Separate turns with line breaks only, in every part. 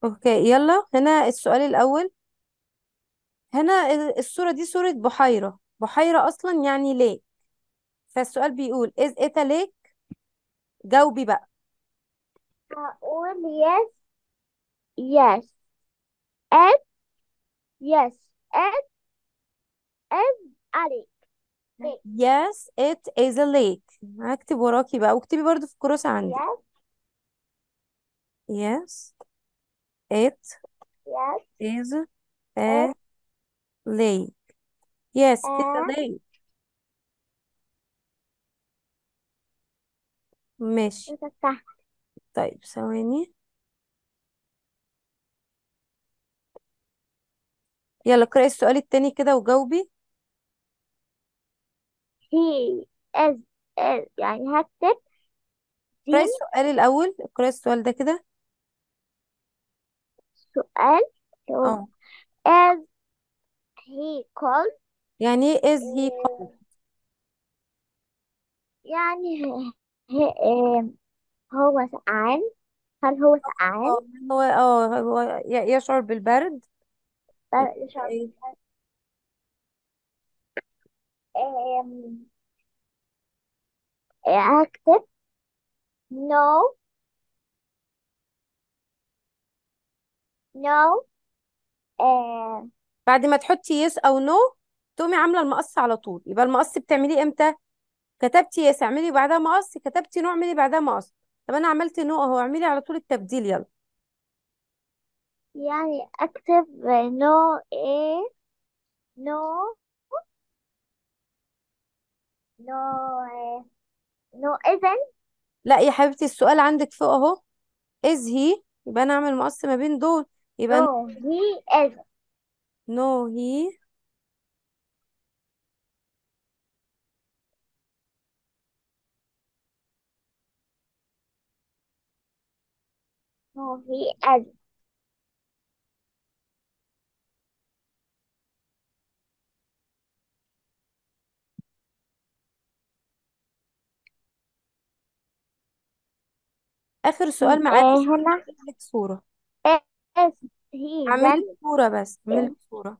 اوكي، يلا هنا السؤال الاول. هنا الصورة دي صورة بحيرة. بحيرة اصلا يعني ليه. فالسؤال بيقول is it a lake. جاوبي بقى.
هقول yes. Yes. It. Yes. It is a lake.
Yes it is a lake. هكتب وراكي بقى، واكتبي برضو في الكراسة عندك.
Yes.
Yes it
Yes.
is
It
a lake. Yes it is a
is
lake. ماشي.
a
طيب ثواني. يلا اقرأي السؤال التاني كده وجاوبي.
he is يعني هكتب
اقرأي
دي
السؤال الأول، اقرأي السؤال ده كده.
سؤال هو
اه.
is he cold.
يعني ايه is he cold.
آه، يعني هو سقعان. هل هو سقعان؟
اه هو يشعر بالبرد.
لا،
يبقى
مش عارفة.
ايه.
آم، هكتب no. No. آه،
بعد ما تحطي يس او نو تقومي عامله المقص على طول. يبقى المقص بتعمليه امتى؟ كتبتي يس اعملي بعدها مقص، كتبتي نو اعملي بعدها مقص. طب انا عملت نو اهو، اعملي على طول التبديل يلا.
يعني اكتب no. ايه no. No. No isn't.
لا يا حبيبتي، السؤال عندك فوق اهو. از هي، يبقى انا اعمل مقص ما بين دول. يبقى
No he isn't.
نو هي.
No he isn't.
اخر سؤال معاكي عشان
هنا
اعمل لك صوره.
is he
اعمل لك
then.
صوره، بس اعمل لك
is
صوره.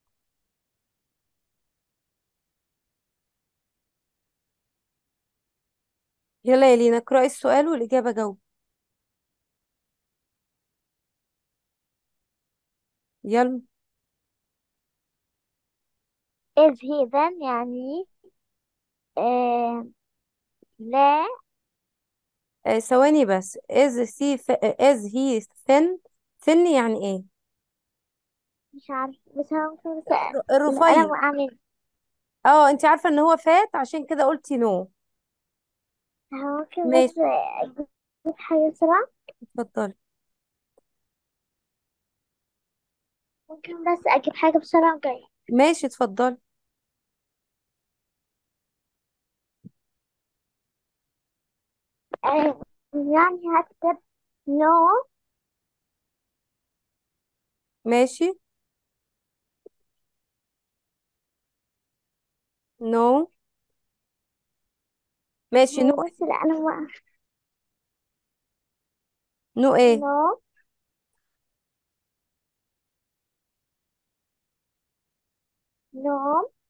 يلا يا لينا اقرأي السؤال والاجابه جاوب. يلا.
is he then يعني لا.
ثواني بس. is he thin. thin يعني ايه؟
مش عارفة بس أنا ممكن بس
الرفيع.
القلم أعمل.
اه انت عارفه ان هو فات عشان كده قلتي نو.
ممكن
ماشي.
بس أجيب حاجة بسرعة.
اتفضلي.
ممكن بس أجيب حاجة بسرعة وجاية.
ماشي اتفضلي.
يعني هكتب no.
ماشي. نو. ماشي نو.
هو بس القلم وقع.
نو ايه.
no. No.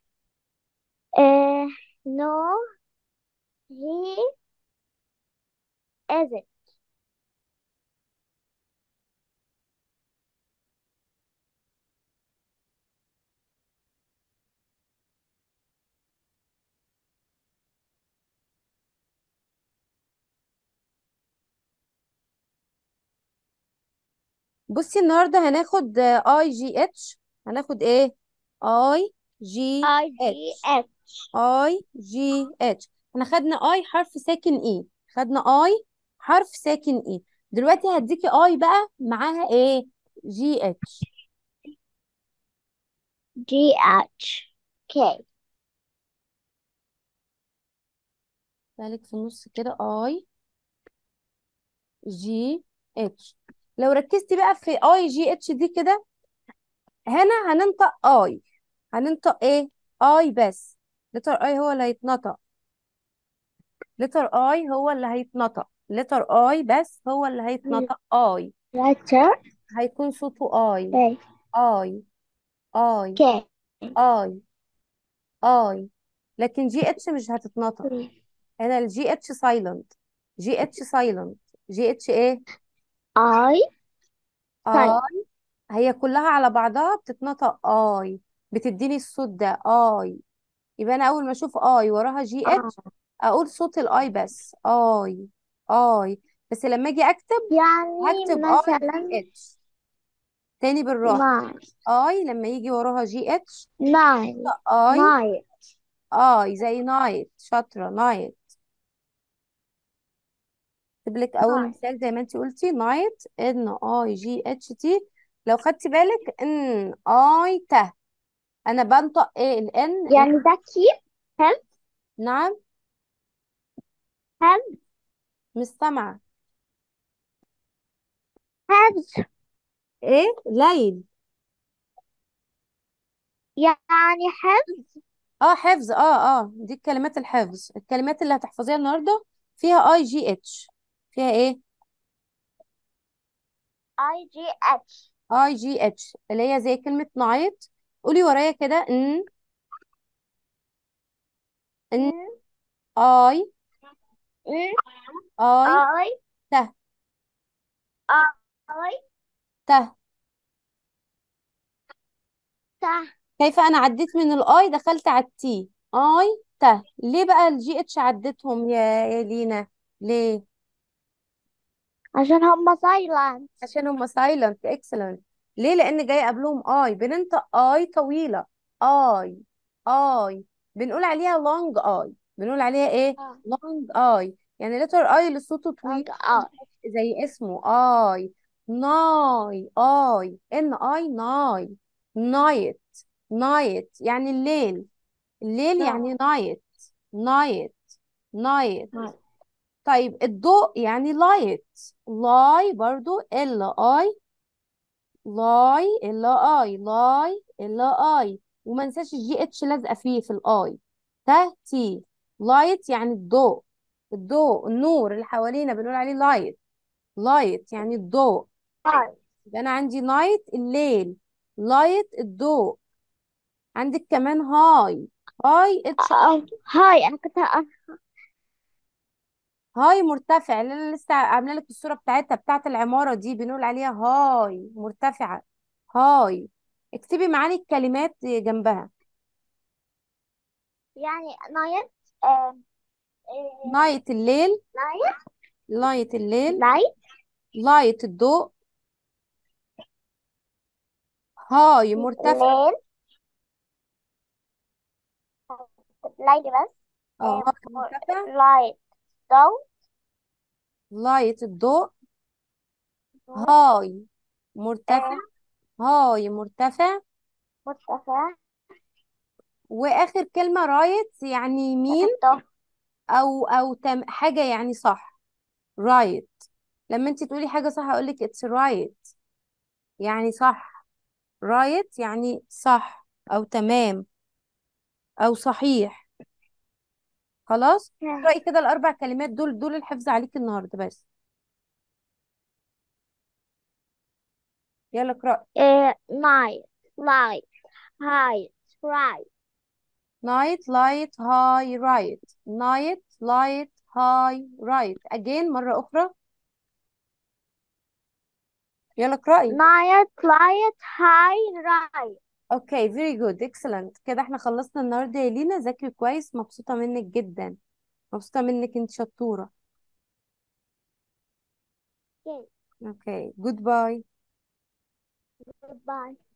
آه no he isn't.
بصي النهارده هناخد اي جي اتش. هناخد ايه؟ اي جي اتش.
IGH.
اي جي اتش. احنا خدنا اي حرف ساكن اي. خدنا اي حرف ساكن اي. دلوقتي هديكي اي بقى معاها ايه؟ جي اتش.
GH. Okay.
بالك في النص كده اي جي اتش. لو ركزتي بقى في اي جي اتش دي كده، هنا هننطق اي. هننطق ايه؟ اي بس. لتر اي هو اللي هيتنطق. لتر اي هو اللي هيتنطق. لتر اي بس هو اللي هيتنطق اي.
letter
هيكون صوته اي.
A.
اي. اي.
K.
اي. اي. لكن جي اتش مش هتتنطق. هنا الجي اتش سايلنت. جي اتش سايلنت. جي اتش ايه؟
I. Silent.
اي. هي كلها على بعضها بتتنطق اي. بتديني الصوت ده اي. يبقى انا اول ما اشوف اي وراها جي اتش
آه.
اقول صوت الاي بس اي. اي. بس لما اجي اكتب
يعني
هكتب اي جي
مثلا
اتش. تاني بالراحه.
nine.
اي لما يجي وراها جي اتش
Nine.
اي.
Nine.
اي زي نايت. شاطره نايت. اكتب لك اول
Nine.
مثال زي ما انت قلتي نايت ان اي جي اتش تي. لو خدتي بالك ان اي ته انا بنطق ايه الان.
يعني ده keep. Help.
نعم.
Help.
مش سامعه.
Help.
ايه ليل.
يعني help.
اه حفظ. دي الكلمات الحفظ. الكلمات اللي هتحفظيها النهارده فيها اي جي اتش. فيها ايه؟
IGH.
اي جي اتش اللي هي زي كلمه نايت. قولي ورايا كده ان
N.
اي.
N.
اي
I.
ته.
I.
ته.
Ta.
كيف انا عديت من الاي دخلت على التي. اي ته. ليه بقى الجي اتش عدتهم يا لينا؟ ليه؟
عشان هما silent.
عشان هم سايلنت. اكسلنت. ليه؟ لان جاي قبلهم اي. بننطق اي طويله. اي. اي. بنقول عليها لونج اي. بنقول عليها ايه؟
آه.
لونج اي. يعني لتر اي اللي صوته طويل
Long I.
زي اسمه اي. ناي. اي ان اي ناي. نايت. نايت يعني الليل. الليل
No.
يعني نايت. نايت. نايت.
No.
طيب الضوء يعني لايت. لاي برضو ال اي. لاي الا اي. لاي الا اي. وما ننساش الجي اتش لازقه فيه في الاي. تا تي. لايت يعني الضوء. الضوء النور اللي حوالينا بنقول عليه لايت. لايت يعني الضوء.
I.
يبقى انا عندي نايت الليل. لايت الضوء. عندك كمان هاي. هاي اتش.
هاي أنا كنت
هاي مرتفع اللي انا لسه عامله لك الصوره بتاعتها بتاعت العماره دي بنقول عليها هاي مرتفعه. هاي. اكتبي معاني الكلمات جنبها.
يعني نايت. آه،
نايت الليل.
نايت.
لايت الليل.
نايت.
لايت الضوء. هاي مرتفع.
ليل. ليل بس.
اه هاي مرتفع.
لايت. ضوء.
لايت الضوء.
نور.
هاي مرتفع.
آه،
هاي مرتفع.
مرتفع.
واخر كلمه رايت يعني يمين.
كتبته.
او حاجه يعني صح. رايت. لما انت تقولي حاجه صح اقول لك اتس رايت يعني صح. رايت يعني صح او تمام او صحيح. خلاص. اقرأي كده الاربع كلمات دول الحفظ عليك النهارده بس. يلا اقرأي.
نايت. لايت. هاي. رايت.
نايت لايت هاي رايت. نايت لايت هاي رايت. اجين مرة اخرى. يلا اقرأي.
نايت. لايت. هاي. رايت.
اوكي فيري جود اكسلنت. كده احنا خلصنا النهارده يا لينا. ذاكري كويس. مبسوطة منك جدا. مبسوطة منك انت شطورة. اوكي جود باي.
Goodbye.